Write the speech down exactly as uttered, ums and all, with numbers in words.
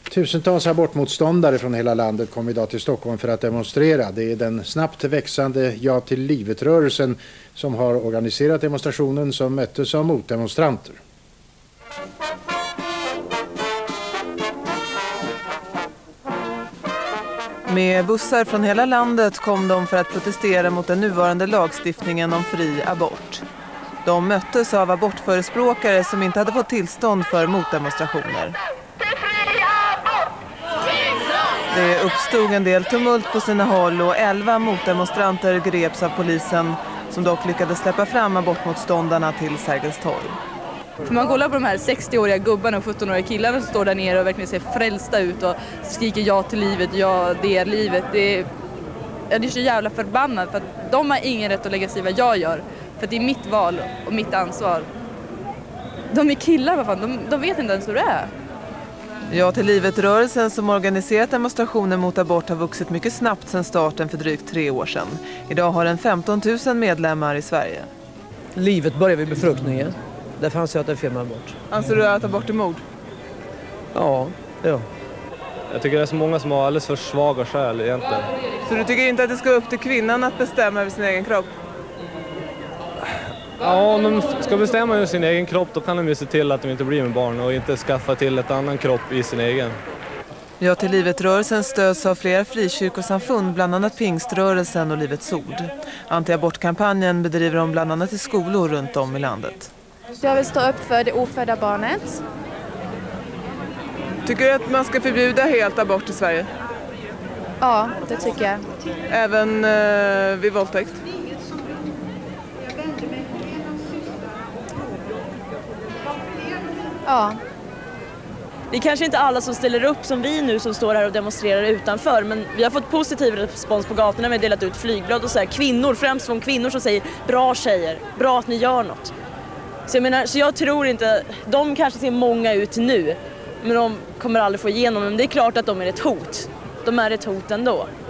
Tusentals abortmotståndare från hela landet kom idag till Stockholm för att demonstrera. Det är den snabbt växande Ja till livet-rörelsen som har organiserat demonstrationen som möttes av motdemonstranter. Med bussar från hela landet kom de för att protestera mot den nuvarande lagstiftningen om fri abort. De möttes av abortförespråkare som inte hade fått tillstånd för motdemonstrationer. Det uppstod en del tumult på sina håll och elva motdemonstranter greps av polisen som dock lyckades släppa fram abortmotståndarna till Sergels torg. För man kollar på de här sextioåriga gubbarna och sjuttonåriga killarna som står där nere och verkligen ser frälsta ut och skriker ja till livet, ja det är livet. Det är, jag är så jävla förbannad för att de har ingen rätt att lägga sig i vad jag gör. För det är mitt val och mitt ansvar. De är killar, vad fan, de, de vet inte ens hur det är. Ja till livet-rörelsen som organiserat demonstrationer mot abort har vuxit mycket snabbt sedan starten för drygt tre år sedan. Idag har den femton tusen medlemmar i Sverige. Livet börjar vid befruktningen. Därför anser jag att det är fel med abort. Anser du att abort är mord? Ja, ja. Jag tycker det är så många som har alldeles för svaga skäl egentligen. Så du tycker inte att det ska upp till kvinnan att bestämma över sin egen kropp? Ja, om de ska bestämma över sin egen kropp då kan de ju se till att de inte blir med barn och inte skaffa till ett annan kropp i sin egen. Ja till livet-rörelsen stöds av flera frikyrkosamfund, bland annat Pingströrelsen och Livets ord. Antiabortkampanjen bedriver de bland annat i skolor runt om i landet. Jag vill stå upp för det ofödda barnet. Tycker du att man ska förbjuda helt abort i Sverige? Ja, det tycker jag. Även eh, vid våldtäkt? Ja. Det är kanske inte alla som ställer upp som vi nu som står här och demonstrerar utanför, men vi har fått positiv respons på gatorna. Vi har delat ut flygblad och så här, kvinnor, främst från kvinnor som säger bra tjejer, bra att ni gör något. Så jag menar, så jag tror inte, de kanske ser många ut nu, men de kommer aldrig få igenom, men det är klart att de är ett hot. De är ett hot ändå.